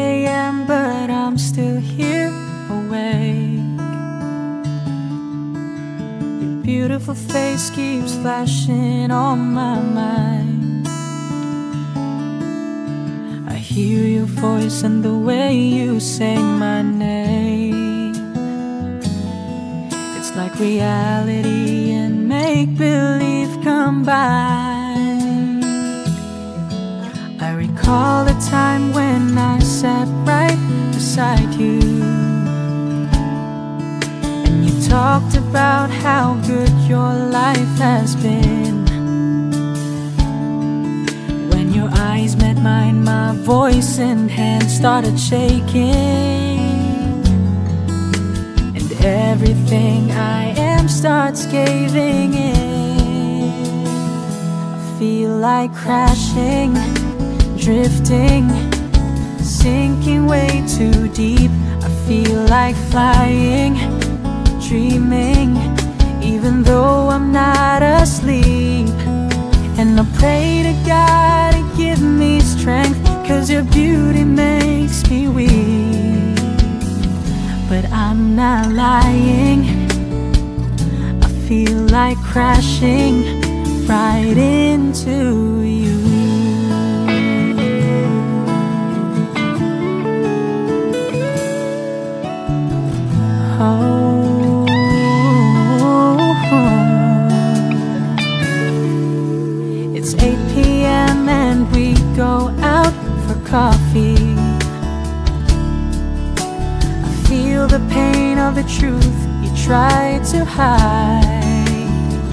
a.m. but I'm still here awake. Your beautiful face keeps flashing on my mind. I hear your voice and the way you say my name. It's like reality and make-believe combined. I recall a time when I sat right beside you, and you talked about how good your life has been. When your eyes met mine, my voice and hands started shaking, and everything I am starts caving in. I feel like crashing, drifting, sinking way too deep. I feel like flying, dreaming, even though I'm not asleep. And I pray to God to give me strength, 'cause your beauty makes me weak. But I'm not lying, I feel like crashing right into you. Oh, it's 8 p.m. and we go out for coffee. I feel the pain of the truth you try to hide.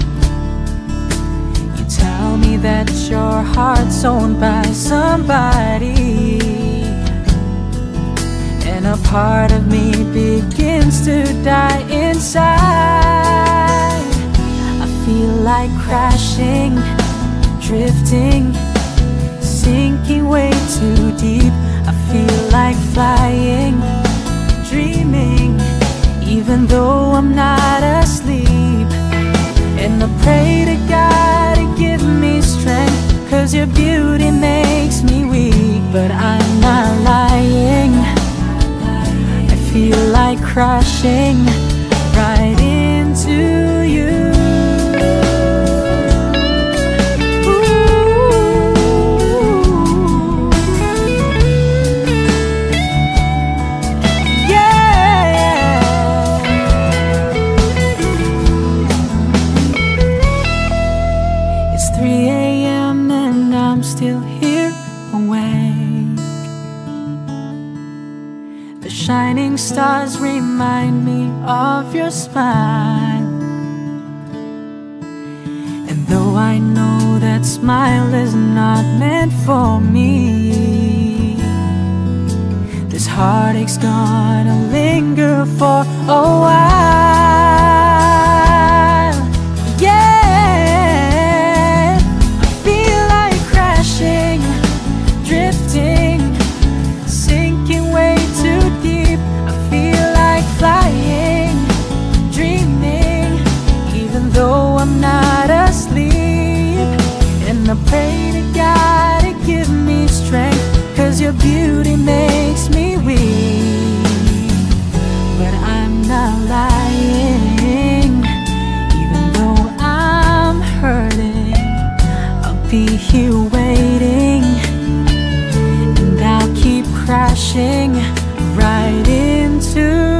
You tell me that your heart's owned by somebody, and a part of me begins to die inside. I feel like crashing, drifting, sinking way too deep. I feel like flying, dreaming, even though I'm not asleep. And I pray to God to give me strength, 'cause your beauty makes me weak. But I'm not lying, I feel like crashing right into you. Still here awake. The shining stars remind me of your smile, and though I know that smile is not meant for me, this heartache's gonna linger for a while. Yeah, drifting, sinking way too deep. I feel like flying, dreaming, even though I'm not asleep. And I pray to God to give me strength, 'cause your beauty makes me weak. But I'm not lying, even though I'm hurting, I'll be here waiting. I'll keep crashing right into